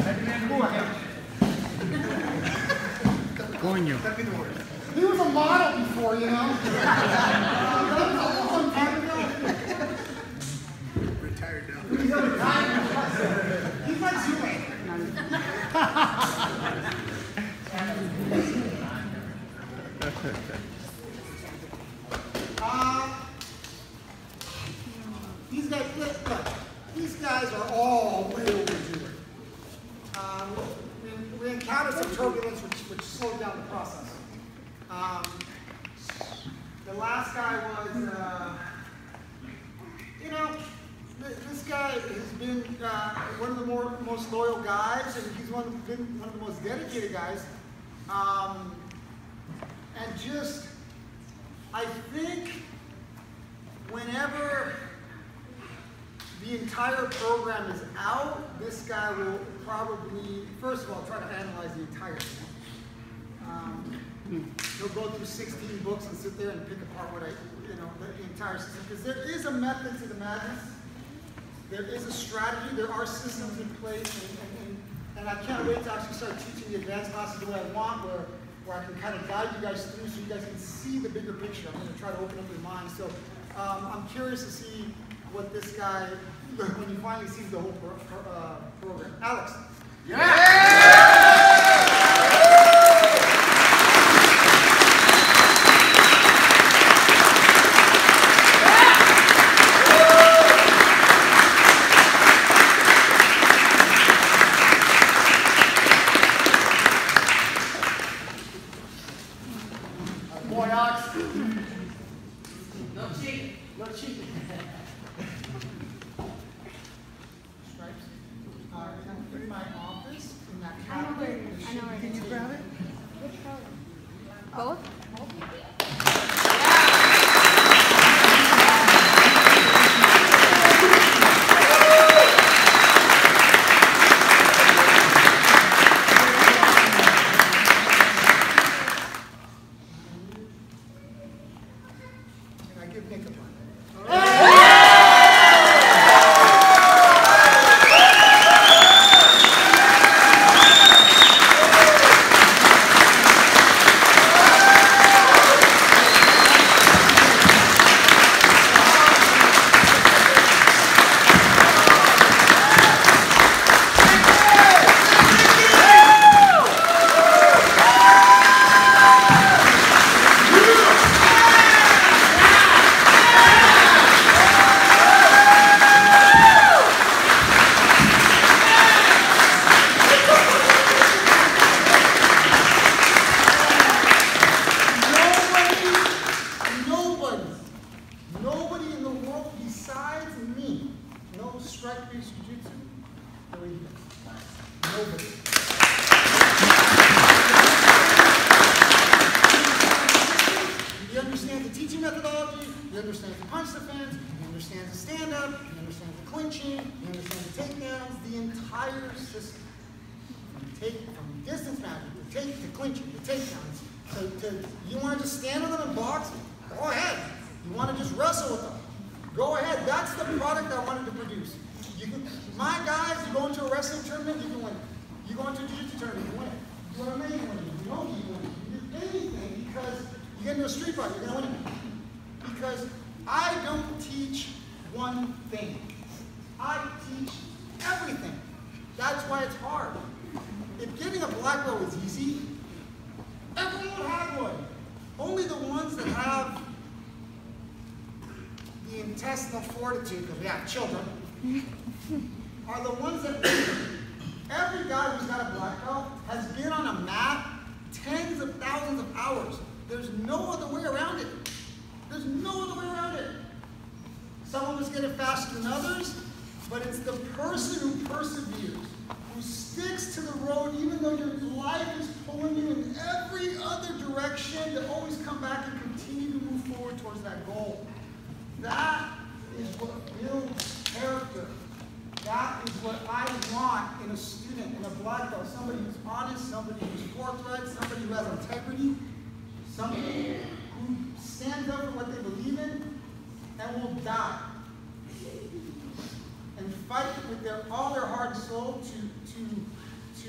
Coño. He was a model before, you know. That was a long time ago. Retired now. He's retired. He's like Zuma. These guys are all way overdue. We encountered some turbulence which slowed down the process. The last guy was, you know, this guy has been one of the most loyal guys, and he's been one of the most dedicated guys. And just, I think, whenever the entire program is out, this guy will probably, first of all, try to analyze the entire thing. He'll go through 16 books and sit there and pick apart what the entire system. Because there is a method to the madness. There is a strategy. There are systems in place. And I can't wait to actually start teaching the advanced classes the way I want, where I can kind of guide you guys through so you guys can see the bigger picture. I'm going to try to open up your mind. So I'm curious to see what this guy, when he finally sees the whole program. Alex. Yeah! Boy, Alex. No cheating. No cheating. Stripes. In my office, in that cabinet. I know where it is. Can you grab it? Which program? Both? I give Nick a point. Nobody in the world besides me knows strike-based jiu-jitsu the way he does. Nobody. He understands the teaching methodology, he understands the punch defense, he understands the stand-up, he understands the clinching, he understands the takedowns, the entire system. From distance matching, to take, to clinching, to takedowns, to you want to just stand with them and box? Go ahead. You want to just wrestle with them? Go ahead. That's the product I wanted to produce. My guys, you go into a wrestling tournament, you can win. You go into a jiu-jitsu tournament, you win. You go to a main win. You know you win. You do anything because you get into a street fight, you're going to win. Because I don't teach one thing. I teach everything. That's why it's hard. If getting a black belt is easy, everyone had one. Only the ones that have the intestinal fortitude, because we have children, are the ones that every guy who's got a black belt has been on a mat tens of thousands of hours. There's no other way around it. There's no other way around it. Some of us get it faster than others, but it's the person who perseveres, who sticks to the road even though your life is pulling you in every other direction, to always come back and continue to move forward towards that goal. That is what builds character. That is what I want in a student, in a black belt. Somebody who's honest, somebody who's forthright, somebody who has integrity, somebody who stands up for what they believe in and will die. And fight with all their heart and soul to to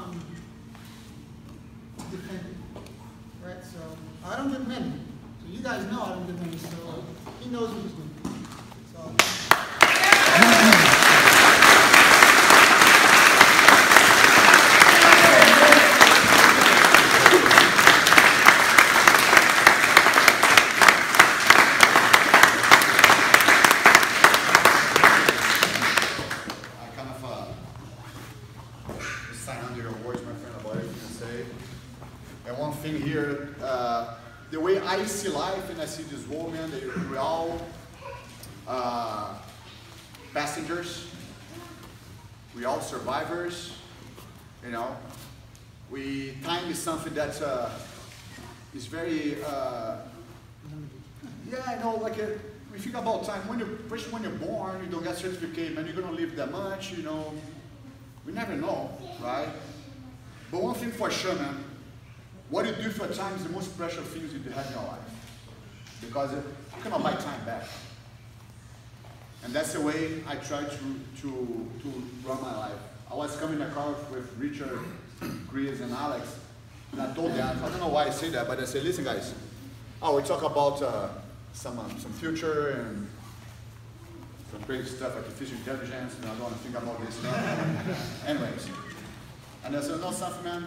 defend it, right? So I don't give many. So you guys know I don't give many, so he knows what he's doing. So. The way I see life and I see this world, man, we're all passengers, we're all survivors, you know. Time is something that is very, yeah, I know, like we think about time. When you're born, you don't get certificate, man, you're gonna live that much, you know. We never know, right? But one thing for sure, man, what you do for time is the most precious things you have in your life. Because you cannot buy time back. And that's the way I try to run my life. I was coming in the car with Richard, Chris, and Alex, and I told them, I don't know why I say that, but I said, listen guys, we talk about some future and some crazy stuff, artificial intelligence, and I don't want to think about this stuff. Anyways. And I said, no, something, man.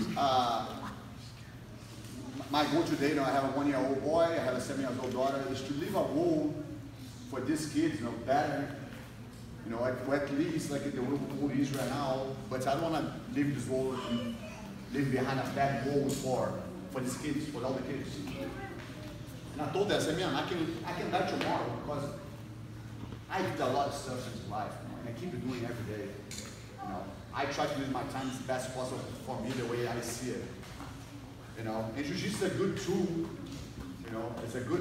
My goal today, you know, I have a 1-year-old boy, I have a 7-year-old daughter, is to leave a role for these kids, you know, better, you know, at least like the world is right now. But I don't want to leave this world and leave behind a bad role for these kids, for all the kids. And I told them, I said, man, I can die tomorrow because I did a lot of stuff in life, you know, and I keep doing every day. You know, I try to use my time as best possible for me the way I see it. You know, and Jiu-Jitsu is a good tool. You know, it's a good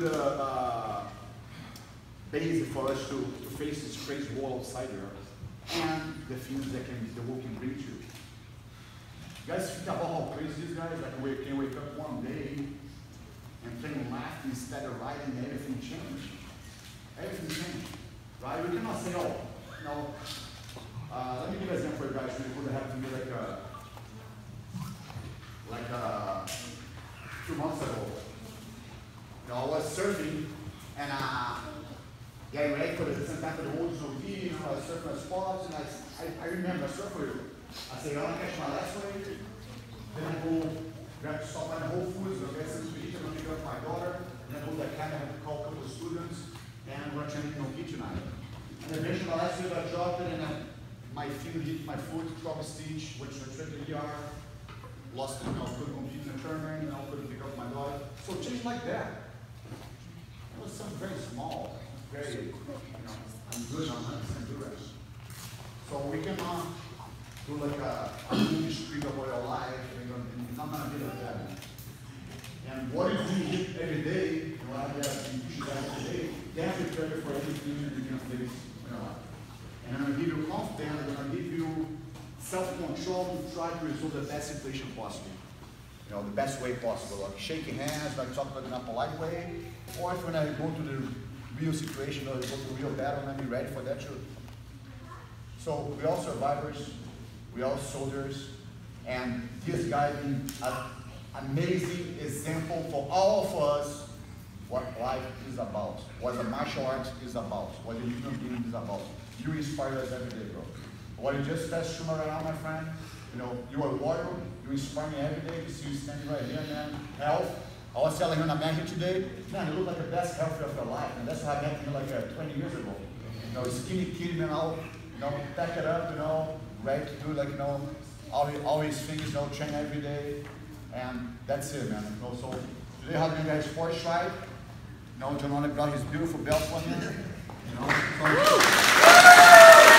base for us to face this crazy world outside there, and the things that the world can bring to you. You guys think about how crazy this guy is? Like we can wake up one day and playing math instead of writing, and everything changed. Everything changed, right? We cannot say, oh, you know. Let me give an example for you guys. It happened to me like 2 months ago. You know, I was surfing and getting ready for the time for the water so deep. You know, I was surfing at spots, and I remember I surfed for you. I say, I want to catch my last wave. Then I go grab stop at Whole Foods, go get some to eat, I'm gonna pick up my daughter, and then go to the cabin, I have to call a couple of students, and we're trying to eat tonight. And eventually my last wave I dropped it, and my feet hit my foot, dropped a stitch, which was tripped the ER. Lost it, you know, couldn't compete in the tournament, you know, couldn't pick up my daughter. So change like that. It was something very small, very, you know, I'm good, I'm 100% good. So we can do like a movie streak of your life, and it's not gonna be like that. And what if we hit every day, you know, I have issues every day, they have to prepare for everything that you can face in your life. And I'm gonna give you confidence, I'm gonna give you self-control to try to resolve the best situation possible. You know, the best way possible. Like shaking hands, like talking about in a polite way, or if when I go to the real situation or go to the real battle, and be ready for that too. So we're all survivors, we're all soldiers, and this guy being an amazing example for all of us what life is about, what the martial arts is about, what the human being is about. You inspire us every day, bro. What you just touched to me right now, my friend, you know, you are a warrior, you inspire me every day to see you standing right here, man. Health. I was telling him, I'm here today, man, you look like the best healthy of your life, and that's what happened to me like 20 years ago. You know, skinny kid, man, I'll, you know, pack it up, you know, ready to do like, you know, always things, you know, train every day, and that's it, man. You know, so today, how do you guys first try? You know, John got his beautiful belt for me, you know. So,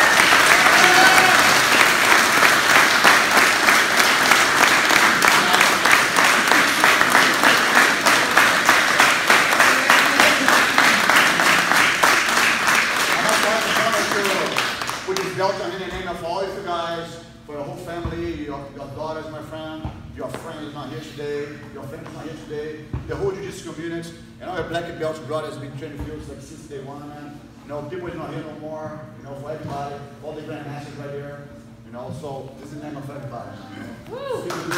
in the name of all of you guys, for your whole family, your daughters, my friend, your friends not here today, your friends not here today, the whole Jiu-Jitsu community, and all your black belts brothers been training fields like since day one, man. You know, people is not here no more, you know, for everybody, all the grandmasters right here, you know, know, so this is the name of everybody. You know?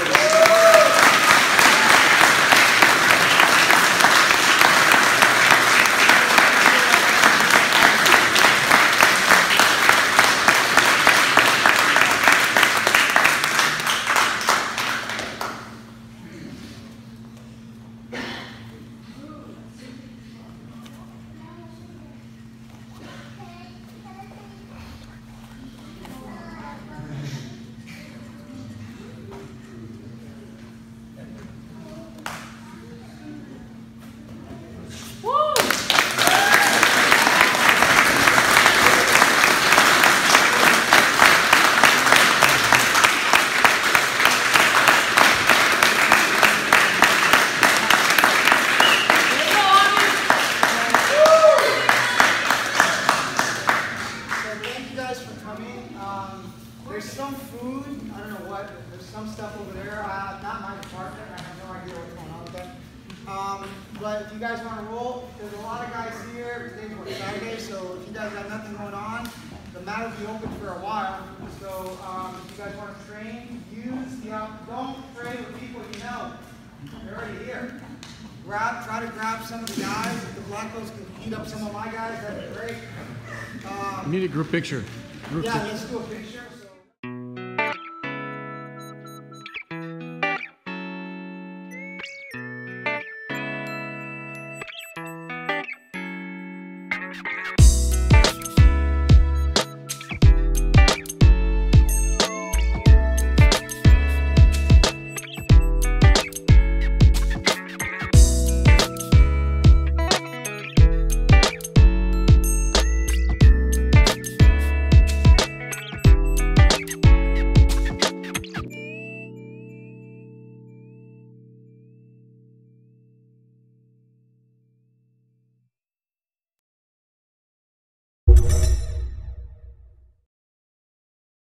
There's some food, I don't know what, there's some stuff over there, not my department, I have no idea what's going on with that. But if you guys want to roll, there's a lot of guys here, today's what, Saturday, so if you guys have nothing going on, the mat will be open for a while. So if you guys want to train, use the, don't train with people you know, they're already here. Try to grab some of the guys, if the black belts can beat up some of my guys, that'd be great. We need a group picture. Yeah, let's do a picture.